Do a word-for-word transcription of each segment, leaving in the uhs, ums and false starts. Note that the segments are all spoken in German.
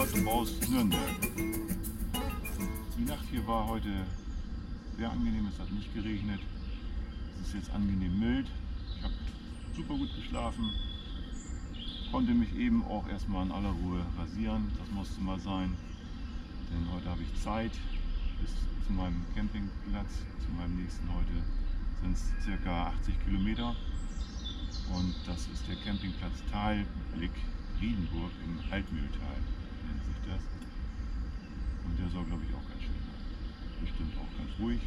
Schwarze aus Nürnberg. Die Nacht hier war heute sehr angenehm, es hat nicht geregnet. Es ist jetzt angenehm mild. Ich habe super gut geschlafen. Konnte mich eben auch erstmal in aller Ruhe rasieren. Das musste mal sein. Denn heute habe ich Zeit bis zu meinem Campingplatz. Zu meinem nächsten heute sind es circa achtzig Kilometer. Und das ist der Campingplatz Talblick Riedenburg im Altmühltal, nennt sich das. Und der soll, glaube ich, auch ganz schön sein. Bestimmt auch ganz ruhig.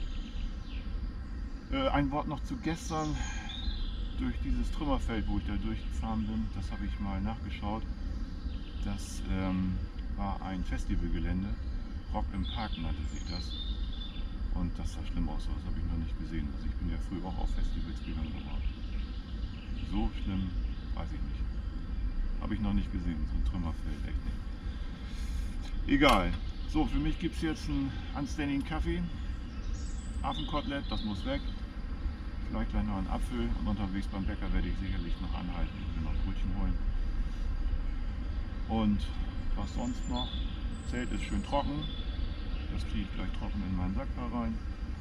Äh, ein Wort noch zu gestern. Durch dieses Trümmerfeld, wo ich da durchgefahren bin, das habe ich mal nachgeschaut. Das ähm, war ein Festivalgelände. Rock im Park nannte sich das. Und das sah schlimm aus, das habe ich noch nicht gesehen. Also ich bin ja früher auch auf Festivals gegangen, aber so schlimm weiß ich nicht. Habe ich noch nicht gesehen, so ein Trümmerfeld, echt nicht. Egal. So, für mich gibt es jetzt einen anständigen Kaffee. Affenkotelett, das muss weg. Vielleicht gleich noch einen Apfel und unterwegs beim Bäcker werde ich sicherlich noch anhalten und mir noch Brötchen holen. Und was sonst noch? Das Zelt ist schön trocken. Das kriege ich gleich trocken in meinen Sack da rein.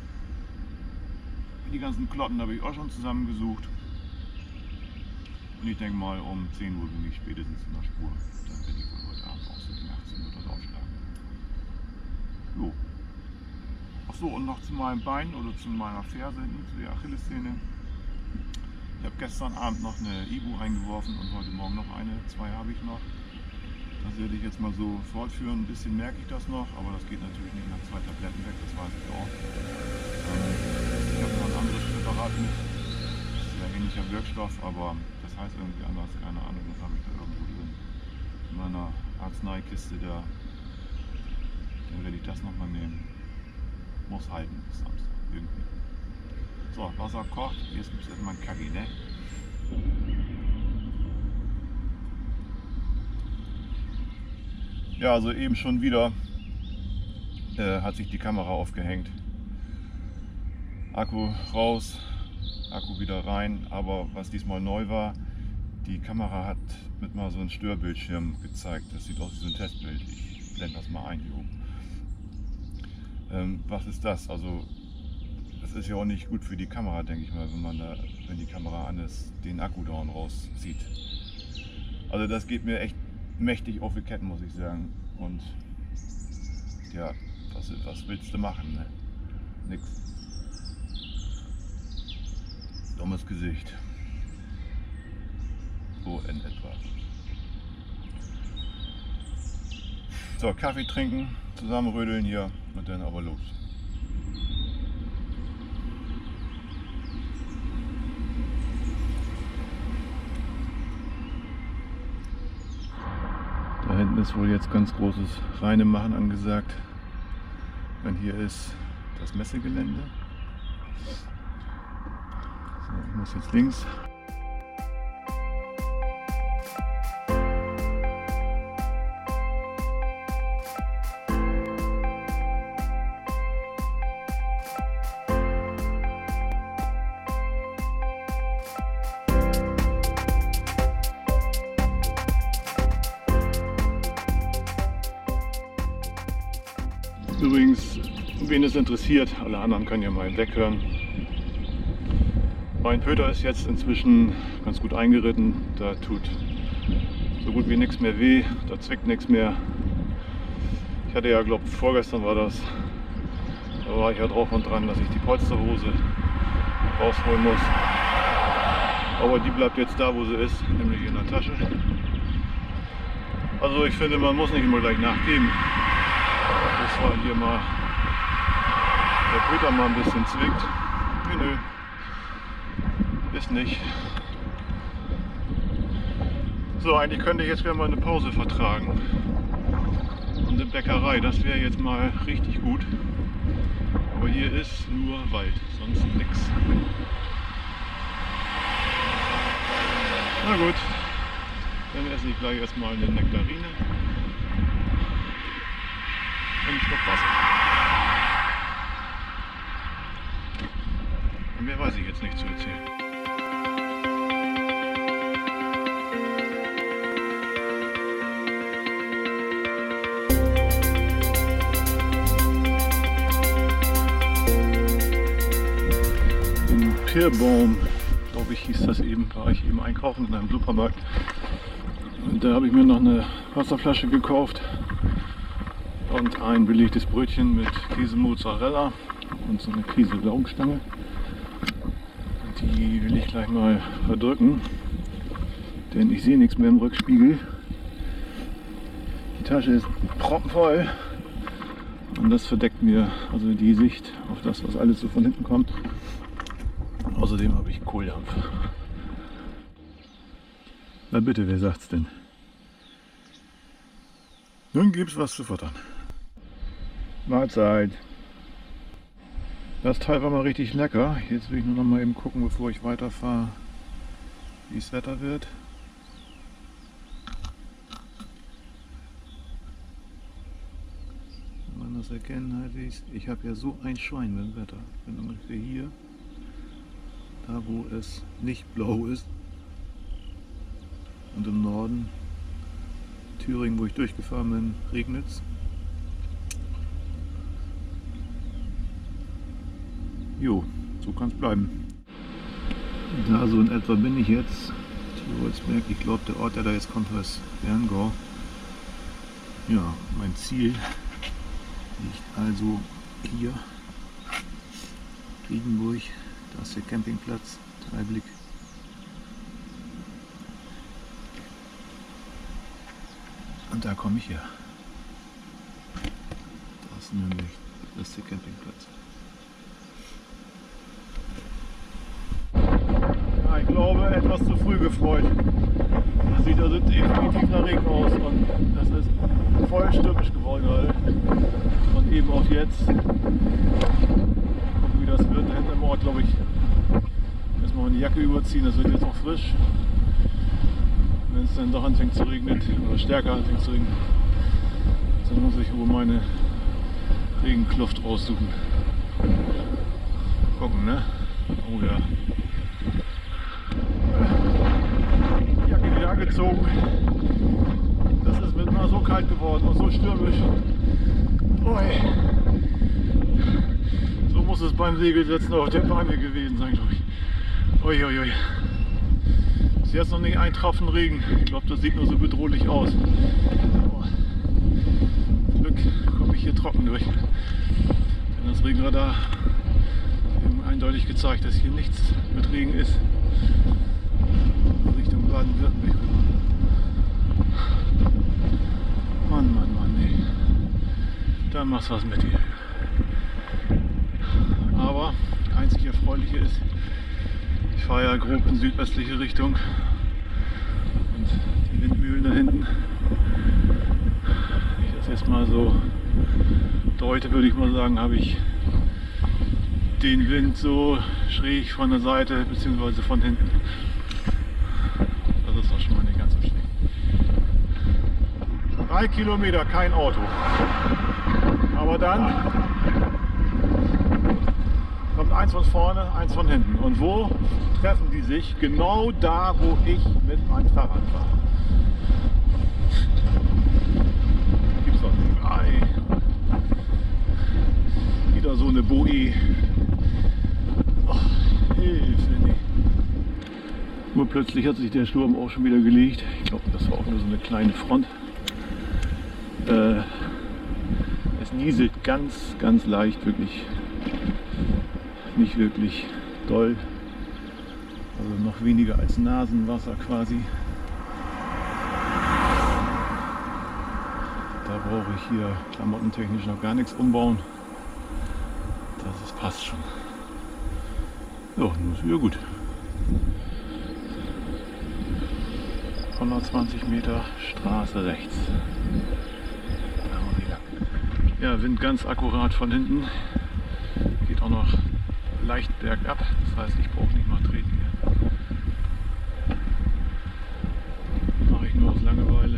Die ganzen Klotten habe ich auch schon zusammengesucht. Und ich denke mal, um zehn Uhr bin ich spätestens in der Spur. Dann werde ich wohl heute Abend auch so gegen achtzehn Uhr das aufschlagen. Jo. Achso, und noch zu meinem Bein oder zu meiner Ferse, zu der Achillessehne. Ich habe gestern Abend noch eine Ibu eingeworfen und heute Morgen noch eine. Zwei habe ich noch. Das werde ich jetzt mal so fortführen. Ein bisschen merke ich das noch, aber das geht natürlich nicht nach zwei Tabletten weg, das weiß ich auch. Ich habe noch ein anderes Präparat mit. Das ist ja ähnlicher Wirkstoff, aber das heißt irgendwie anders, keine Ahnung, das habe ich da irgendwo drin. In meiner Arzneikiste da. Dann werde ich das nochmal nehmen. Muss halten bis Samstag, irgendwie. So, Wasser kocht, jetzt gibt es erstmal einen Kaffee, ne? Ja, also eben schon wieder äh, hat sich die Kamera aufgehängt. Akku raus, Akku wieder rein, aber was diesmal neu war, die Kamera hat mit mal so einem Störbildschirm gezeigt. Das sieht aus wie so ein Testbild. Ich blende das mal ein hier oben. Ähm, was ist das? Also das ist ja auch nicht gut für die Kamera, denke ich mal, wenn man da, wenn die Kamera an ist, den Akku da rauszieht. Also das geht mir echt mächtig auf die Ketten, muss ich sagen. Und ja, was, was willst du machen? Ne? Nix. Dummes Gesicht. So in etwa. So, Kaffee trinken, zusammenrödeln hier und dann aber los. Da hinten ist wohl jetzt ganz großes Reinemachen angesagt. Und hier ist das Messegelände. So, ich muss jetzt links. Übrigens, wen es interessiert, alle anderen können ja mal weghören. Mein Pöter ist jetzt inzwischen ganz gut eingeritten, da tut so gut wie nichts mehr weh, da zwickt nichts mehr. Ich hatte ja, glaube vorgestern war das, da war ich ja drauf und dran, dass ich die Polsterhose rausholen muss. Aber die bleibt jetzt da, wo sie ist, nämlich in der Tasche. Also ich finde, man muss nicht immer gleich nachgeben. Das war hier mal der Pöter mal ein bisschen zwickt. Nö, nö. Ist nicht. So, eigentlich könnte ich jetzt wieder mal eine Pause vertragen. Und eine Bäckerei, das wäre jetzt mal richtig gut. Aber hier ist nur Wald, sonst nichts. Na gut, dann esse ich gleich erstmal eine Nektarine. Einen Schluck Wasser. Und mehr weiß ich jetzt nicht zu erzählen. Kirbaum, glaube ich, hieß das eben, war ich eben einkaufen in einem Supermarkt. Und da habe ich mir noch eine Wasserflasche gekauft und ein belegtes Brötchen mit Käse Mozzarella und so eine Käse Laugenstange. Die will ich gleich mal verdrücken, denn ich sehe nichts mehr im Rückspiegel. Die Tasche ist proppenvoll und das verdeckt mir also die Sicht auf das, was alles so von hinten kommt. Außerdem habe ich Kohldampf. Na bitte, wer sagt's denn? Nun gibt's was zu futtern. Mahlzeit. Das Teil war mal richtig lecker. Jetzt will ich nur noch mal eben gucken, bevor ich weiterfahre, wie das Wetter wird. Wenn man das erkennen halt ist, ich habe ja so ein Schwein mit dem Wetter. Ich bin ungefähr hier, da wo es nicht blau ist. Und im Norden, Thüringen, wo ich durchgefahren bin, regnet es. Jo, so kann es bleiben. Da so in etwa bin ich jetzt. Tirolsberg, ich glaube der Ort, der da jetzt kommt, heißt Berngau. Ja, mein Ziel liegt also hier. Riedenburg, da ist der Campingplatz, Dreiblick. Und da komme ich her. Das ist nämlich das ist der Campingplatz. Ja, ich glaube, etwas zu früh gefreut. Das sieht also definitiv nach Regen aus und das ist voll stürmisch geworden gerade. Und eben auch jetzt. Gucken, wie das wird. Da hinten im Ort, glaube ich, erstmal eine Jacke überziehen, das wird jetzt noch frisch. Wenn es dann doch anfängt zu regnen oder stärker anfängt zu regnen, dann muss ich wohl meine Regenkluft raussuchen. Gucken, ne? Oh ja. Die Jacke wieder angezogen. Das ist mit mal so kalt geworden und so stürmisch. Ui. So muss es beim Segelsetzen auf der Beine gewesen sein, glaube ich. Ui, ui, ui. Bis jetzt noch nicht ein Tropfen Regen. Ich glaube, das sieht nur so bedrohlich aus. Oh. Zum Glück komme ich hier trocken durch. Denn das Regenradar hat eben eindeutig gezeigt, dass hier nichts mit Regen ist. Richtung Baden-Württemberg. Mann, Mann, Mann, ey. Da machst du was mit dir. Aber einzig Erfreuliche ist, ich fahre ja grob in südwestliche Richtung und die Windmühlen da hinten, wenn ich das jetzt mal so deute, würde ich mal sagen, habe ich den Wind so schräg von der Seite bzw. von hinten. Das ist auch schon mal nicht ganz so schlecht. Drei Kilometer, kein Auto. Aber dann kommt eins von vorne, eins von hinten. Und wo treffen die sich? Genau da, wo ich mit meinem Fahrrad fahre. Gibt's doch nicht. Ei. Wieder so eine Boe. Oh, Hilfe, nee. Nur plötzlich hat sich der Sturm auch schon wieder gelegt. Ich glaube, das war auch nur so eine kleine Front. Äh, es nieselt ganz, ganz leicht, wirklich. Nicht wirklich doll, also noch weniger als Nasenwasser quasi. Da brauche ich hier klamottentechnisch noch gar nichts umbauen. Das ist, passt schon. So, nun ist wieder gut. hundertzwanzig Meter Straße rechts. Da haben wir die lang. Ja, Wind ganz akkurat von hinten. Geht auch noch leicht bergab, das heißt, ich brauche nicht mal treten hier. Mache ich nur aus Langeweile.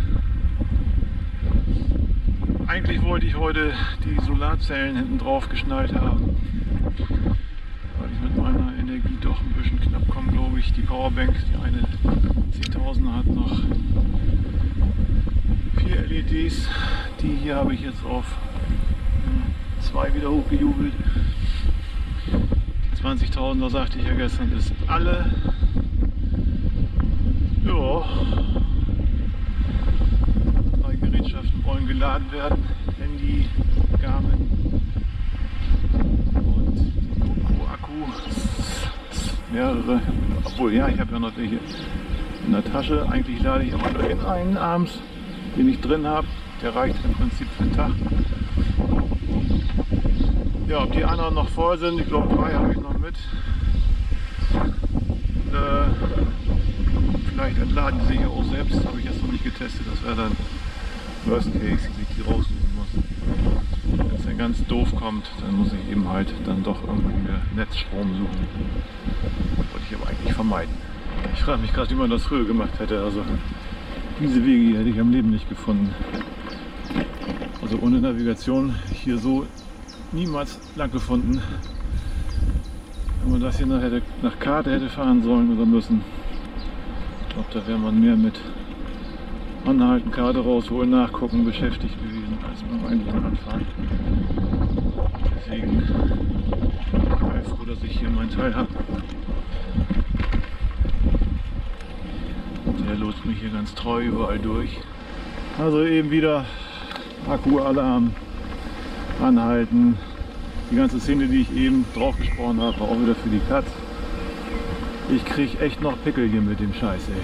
Eigentlich wollte ich heute die Solarzellen hinten drauf geschnallt haben, weil ich mit meiner Energie doch ein bisschen knapp komme, glaube ich. Die Powerbank, die eine zehntausender hat noch vier L E Ds. Die hier habe ich jetzt auf zwei wieder hochgejubelt. zwanzigtausender sagte ich ja gestern, ist alle. Ja. Drei Gerätschaften wollen geladen werden. Handy, Garmin und die GoPro-Akku. Mehrere. Obwohl, ja, ich habe ja noch welche in der Tasche. Eigentlich lade ich immer nur den einen abends, den ich drin habe. Der reicht im Prinzip für den Tag. Ja, ob die anderen noch voll sind, ich glaube drei habe ich noch mit. Äh, vielleicht entladen die sich ja auch selbst, habe ich jetzt noch nicht getestet. Das wäre dann Worst Case, wie ich die raussuchen muss. Wenn es dann ganz doof kommt, dann muss ich eben halt dann doch irgendwie mehr Netzstrom suchen. Wollte ich aber eigentlich vermeiden. Ich frage mich gerade, wie man das früher gemacht hätte. Also diese Wege hier hätte ich am Leben nicht gefunden. Also ohne Navigation hier so niemals lang gefunden. Wenn man das hier noch hätte, nach Karte hätte fahren sollen oder müssen. Ich glaube, da wäre man mehr mit Anhalten, Karte rausholen, nachgucken beschäftigt gewesen, als beim eigentlichen Anfahren. Deswegen bin ich froh, dass ich hier meinen Teil habe. Der lotst mich hier ganz treu überall durch. Also eben wieder Akkualarm, anhalten. Die ganze Szene, die ich eben drauf gesprochen habe, war auch wieder für die Katz. Ich kriege echt noch Pickel hier mit dem Scheiß, ey.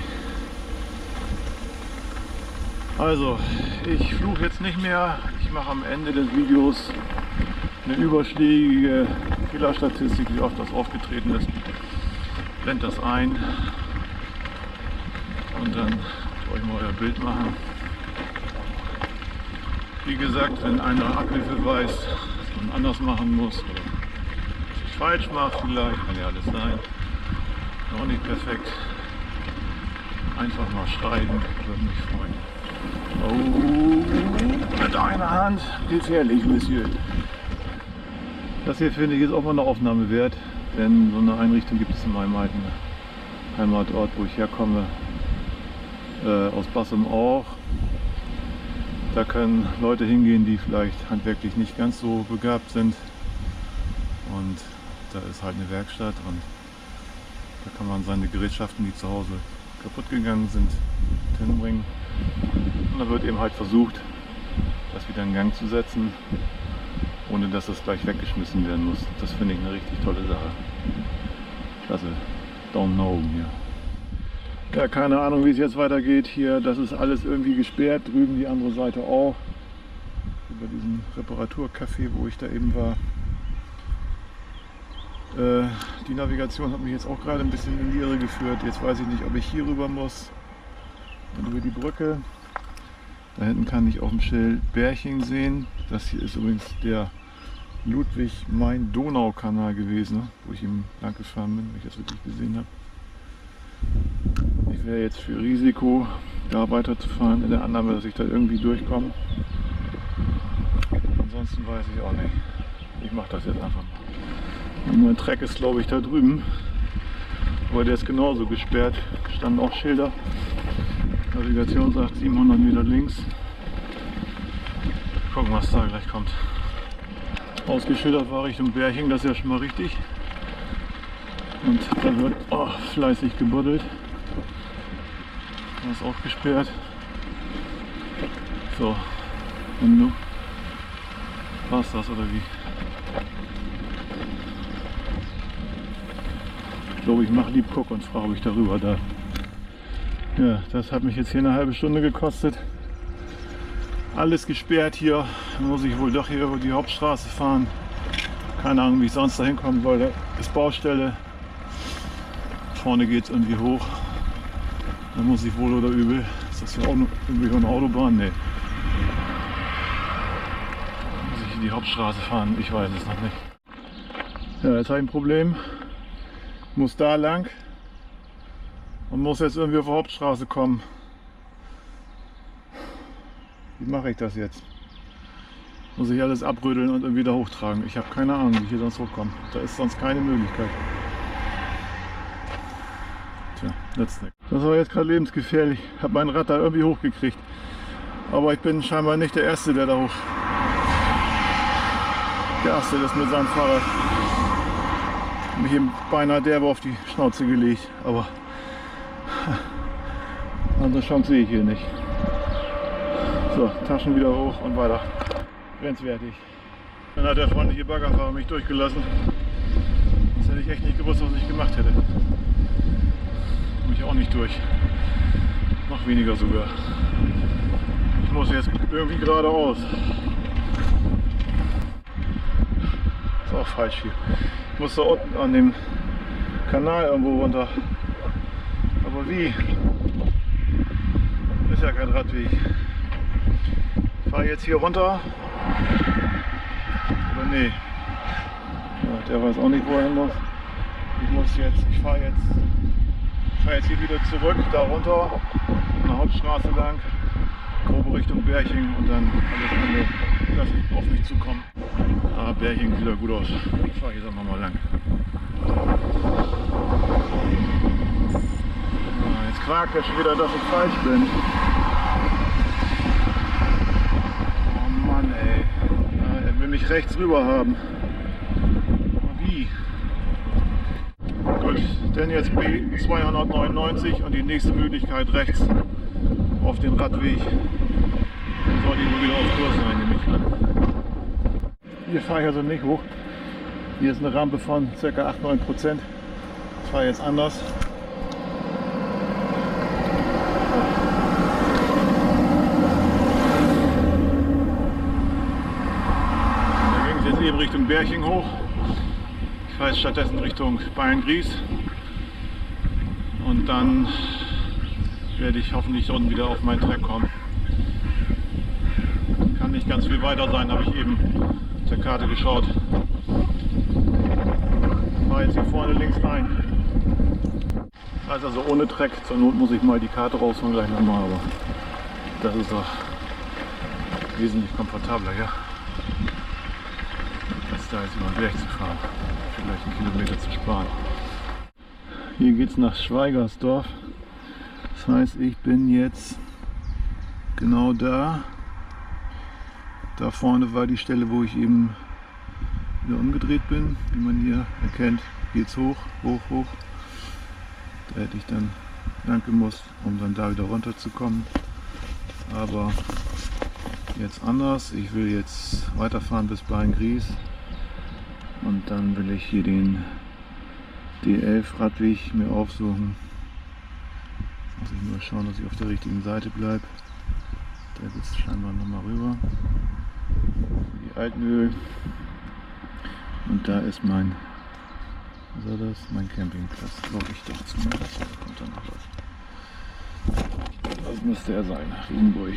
Also, ich fluche jetzt nicht mehr. Ich mache am Ende des Videos eine überschlägige Fehlerstatistik, wie oft das aufgetreten ist. Blend das ein und dann soll ich mal euer Bild machen. Wie gesagt, wenn einer Abhilfe weiß, was man anders machen muss oder was ich falsch mache, vielleicht, kann ja alles sein. Auch nicht perfekt. Einfach mal schreiben, würde mich freuen. Oh, mit einer Hand, gefährlich, Monsieur. Das hier finde ich ist auch mal eine Aufnahme wert, denn so eine Einrichtung gibt es in meinem alten Heimatort, wo ich herkomme, äh, aus Bassum auch. Da können Leute hingehen, die vielleicht handwerklich nicht ganz so begabt sind. Und da ist halt eine Werkstatt und da kann man seine Gerätschaften, die zu Hause kaputt gegangen sind, hinbringen. Und da wird eben halt versucht, das wieder in Gang zu setzen, ohne dass es gleich weggeschmissen werden muss. Das finde ich eine richtig tolle Sache. Klasse. Daumen nach oben hier. Ja, keine Ahnung, wie es jetzt weitergeht hier. Das ist alles irgendwie gesperrt. Drüben die andere Seite auch. Über diesen Reparaturcafé, wo ich da eben war. Äh, die Navigation hat mich jetzt auch gerade ein bisschen in die Irre geführt. Jetzt weiß ich nicht, ob ich hier rüber muss und über die Brücke. Da hinten kann ich auf dem Schild Berching sehen. Das hier ist übrigens der Ludwig-Main-Donau-Kanal gewesen, wo ich ihm lang gefahren bin, wenn ich das richtig gesehen habe. Ich wäre jetzt für Risiko, da weiterzufahren, in der Annahme, dass ich da irgendwie durchkomme. Ansonsten weiß ich auch nicht. Ich mache das jetzt einfach mal. Und mein Treck ist, glaube ich, da drüben. Aber der ist genauso gesperrt. Standen auch Schilder. Navigation sagt siebenhundert Meter links. Gucken, was da gleich kommt. Ausgeschildert war Richtung Berching, das ist ja schon mal richtig. Und da wird oh, fleißig gebuddelt. Das ist auch gesperrt. So, und nun war's das oder wie? Ich glaube, ich mache lieb guck und frage, ob ich darüber darf. Ja, das hat mich jetzt hier eine halbe Stunde gekostet. Alles gesperrt hier. Dann muss ich wohl doch hier über die Hauptstraße fahren. Keine Ahnung, wie ich sonst da hinkommen soll. Da ist Baustelle. Vorne geht es irgendwie hoch. Da muss ich wohl oder übel. Ist das hier auch noch irgendwie eine Autobahn? Nee. Da muss ich in die Hauptstraße fahren? Ich weiß es noch nicht. Ja, jetzt habe ich ein Problem. Ich muss da lang und muss jetzt irgendwie auf die Hauptstraße kommen. Wie mache ich das jetzt? Muss ich alles abrödeln und irgendwie da hochtragen? Ich habe keine Ahnung, wie ich hier sonst hochkomme. Da ist sonst keine Möglichkeit. Tja, nützt nichts. Das war jetzt gerade lebensgefährlich. Ich habe mein Rad da irgendwie hochgekriegt. Aber ich bin scheinbar nicht der Erste, der da hoch geastet ist mit seinem Fahrrad. Mich eben beinahe derbe auf die Schnauze gelegt, aber andere Chance sehe ich hier nicht. So, Taschen wieder hoch und weiter. Grenzwertig. Dann hat der freundliche Baggerfahrer mich durchgelassen. Sonst hätte ich echt nicht gewusst, was ich gemacht hätte. Mich auch nicht durch. Noch weniger sogar. Ich muss jetzt irgendwie geradeaus. Ist auch falsch hier. Ich muss da unten an dem Kanal irgendwo runter. Aber wie? Ist ja kein Radweg. Ich fahre jetzt hier runter. Oder nee. Ja, der weiß auch nicht, wo er hin muss. Ich muss jetzt, ich fahre jetzt, ich fahre jetzt hier wieder zurück, da runter, an der Hauptstraße lang, grobe Richtung Berching und dann alles andere lasse ich auf mich zukommen. Ah, Berching sieht ja gut aus. Ich fahre jetzt einfach mal lang. Ah, jetzt quakt er schon wieder, dass ich falsch bin. Oh Mann, ey. Ah, er will mich rechts rüber haben. Wie? Gut, denn jetzt B zweihundertneunundneunzig und die nächste Möglichkeit rechts auf den Radweg. Dann soll die wohl wieder auf Kurs sein, nehme ich an. Hier fahre ich also nicht hoch. Hier ist eine Rampe von ca. acht bis neun Prozent. Ich fahre jetzt anders. Da ging es jetzt eben Richtung Berching hoch. Ich fahre jetzt stattdessen Richtung Beilngries. Und dann werde ich hoffentlich unten wieder auf meinen Track kommen. Kann nicht ganz viel weiter sein, habe ich eben auf der Karte geschaut. Ich fahre jetzt hier vorne links rein. Das heißt also ohne Track, zur Not muss ich mal die Karte rausholen gleich nochmal, aber das ist doch wesentlich komfortabler, ja. Als da jetzt über den Berg zu fahren, vielleicht einen Kilometer zu sparen. Hier geht es nach Schweigersdorf. Das heißt, ich bin jetzt genau da. Da vorne war die Stelle, wo ich eben wieder umgedreht bin. Wie man hier erkennt, geht es hoch, hoch, hoch. Da hätte ich dann lang gemusst, um dann da wieder runterzukommen. Aber jetzt anders. Ich will jetzt weiterfahren bis Beilngries. Und dann will ich hier den D elf Radweg mir aufsuchen. Muss ich nur schauen, dass ich auf der richtigen Seite bleibe. Da geht es scheinbar nochmal rüber. Die Altenöl. Und da ist mein, was war das? Mein Campingplatz. Glaube ich doch zumindest. Da kommt dann noch was. Das müsste er sein, Riedenburg.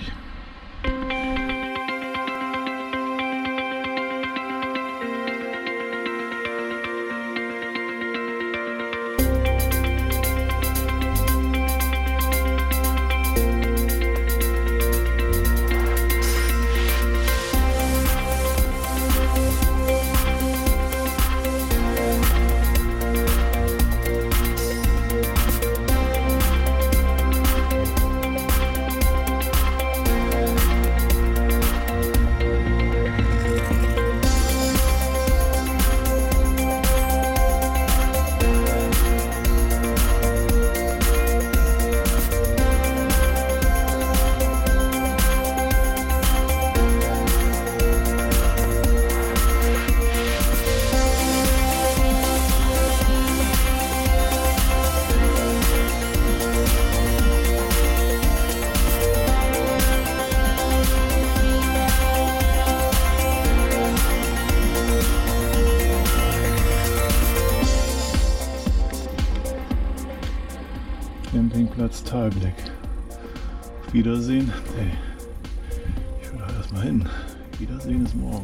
Campingplatz Talblick. Auf Wiedersehen. Hey, ich will da erstmal hin. Wiedersehen ist morgen.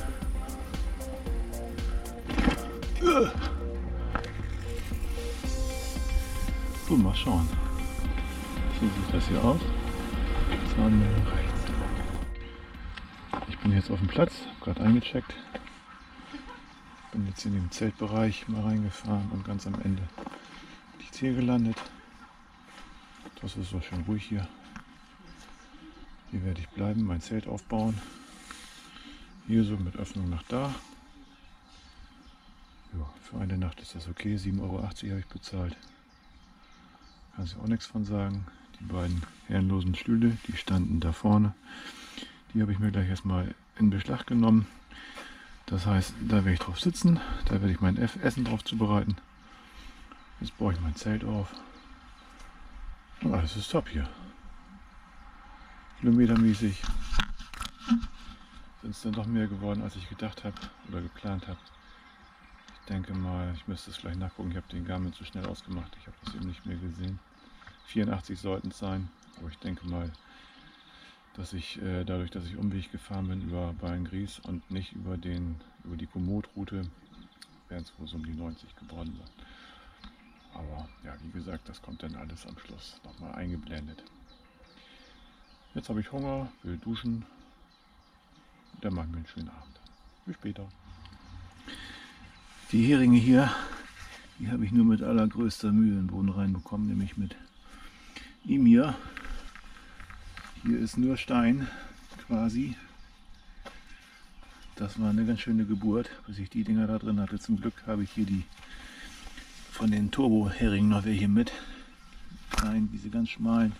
So, mal schauen. So sieht das hier aus. Zahnmeldung rechts. Ich bin jetzt auf dem Platz, habe gerade eingecheckt. Bin jetzt in den Zeltbereich mal reingefahren und ganz am Ende bin ich jetzt hier gelandet. Das ist so schön ruhig hier. Hier werde ich bleiben, mein Zelt aufbauen. Hier so mit Öffnung nach da. Ja, für eine Nacht ist das okay, sieben Euro achtzig habe ich bezahlt. Kann ich auch nichts von sagen. Die beiden herrenlosen Stühle, die standen da vorne. Die habe ich mir gleich erstmal in Beschlag genommen. Das heißt, da werde ich drauf sitzen, da werde ich mein Essen drauf zubereiten. Jetzt baue ich mein Zelt auf. Und alles ist top hier. Kilometermäßig sind es dann doch mehr geworden, als ich gedacht habe oder geplant habe. Ich denke mal, ich müsste es gleich nachgucken. Ich habe den Garmin zu schnell ausgemacht. Ich habe das eben nicht mehr gesehen. vierundachtzig sollten es sein, aber ich denke mal, dass ich äh, dadurch, dass ich Umweg gefahren bin über Beilngries und nicht über, den, über die Komoot-Route, wären es wohl so um die neunzig geworden sein. Aber ja, wie gesagt, das kommt dann alles am Schluss nochmal eingeblendet. Jetzt habe ich Hunger, will duschen. Dann machen wir einen schönen Abend. Bis später. Die Heringe hier, die habe ich nur mit allergrößter Mühe in den Boden reinbekommen, nämlich mit ihm hier. Hier ist nur Stein quasi. Das war eine ganz schöne Geburt, bis ich die Dinger da drin hatte. Zum Glück habe ich hier die von den Turbo-Heringen noch welche mit. Nein, diese ganz schmalen.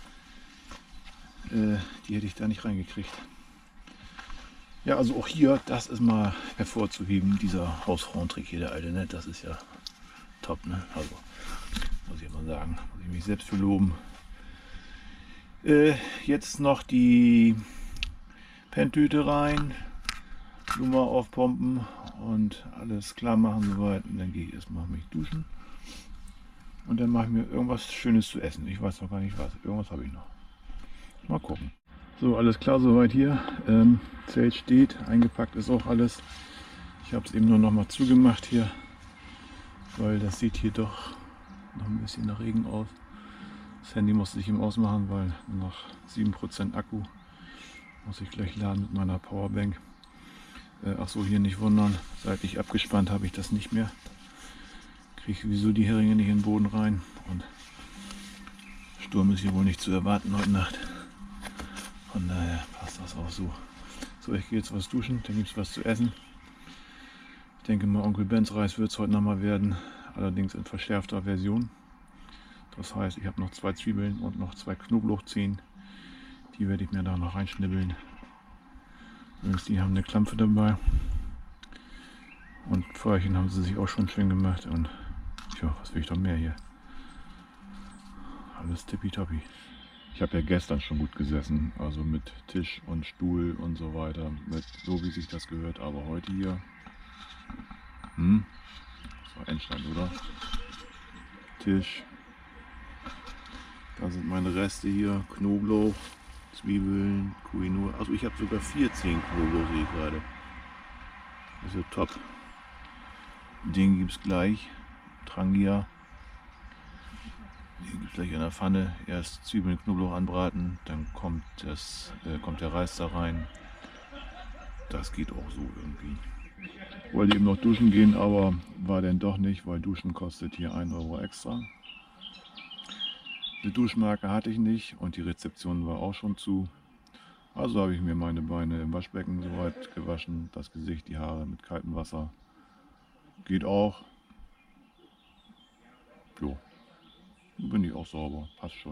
Äh, die hätte ich da nicht reingekriegt. Ja, also auch hier, das ist mal hervorzuheben, dieser Hausfrauentrick hier, der alte, ne? Das ist ja top, ne? Also, muss ich mal sagen, muss ich mich selbst für loben. Äh, jetzt noch die Penntüte rein, Nummer aufpumpen und alles klar machen soweit. Und dann gehe ich erstmal mich duschen. Und dann mache ich mir irgendwas Schönes zu essen. Ich weiß noch gar nicht was. Irgendwas habe ich noch. Mal gucken. So, alles klar soweit hier. Ähm, Zelt steht, eingepackt ist auch alles. Ich habe es eben nur noch mal zugemacht hier, weil das sieht hier doch noch ein bisschen nach Regen aus. Das Handy musste ich ihm ausmachen, weil noch sieben Prozent Akku muss ich gleich laden mit meiner Powerbank. Äh, ach so, hier nicht wundern, seit ich abgespannt habe ich das nicht mehr. Kriege ich sowieso die Heringe nicht in den Boden rein und Sturm ist hier wohl nicht zu erwarten heute Nacht. Von daher passt das auch so. So, ich gehe jetzt was duschen, dann gibt es was zu essen. Ich denke mal, Onkel Bens Reis wird es heute nochmal werden, allerdings in verschärfter Version. Das heißt, ich habe noch zwei Zwiebeln und noch zwei Knoblauchzehen. Die werde ich mir da noch reinschnibbeln. Übrigens, die haben eine Klampfe dabei. Und Feuerchen haben sie sich auch schon schön gemacht. Und tja, was will ich doch mehr hier? Alles tippitoppi. Ich habe ja gestern schon gut gesessen, also mit Tisch und Stuhl und so weiter, mit so wie sich das gehört, aber heute hier, hm, das war Endstand, oder? Tisch, da sind meine Reste hier, Knoblauch, Zwiebeln, Quinoa, also ich habe sogar vierzehn Knoblauch, sehe ich gerade. Das ist ja top. Den gibt es gleich, Trangia. Hier gibt es gleich in der Pfanne erst Zwiebeln, Knoblauch anbraten, dann kommt, das, äh, kommt der Reis da rein. Das geht auch so irgendwie. Wollte eben noch duschen gehen, aber war dann doch nicht, weil Duschen kostet hier ein Euro extra. Die Duschmarke hatte ich nicht und die Rezeption war auch schon zu. Also habe ich mir meine Beine im Waschbecken soweit gewaschen, das Gesicht, die Haare mit kaltem Wasser. Geht auch. Jo. Bin ich auch sauber, passt schon.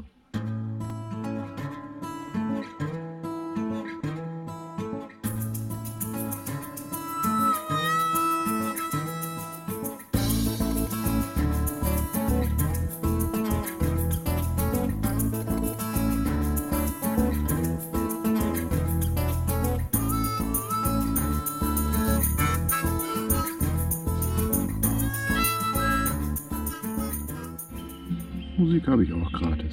Musik habe ich auch gratis.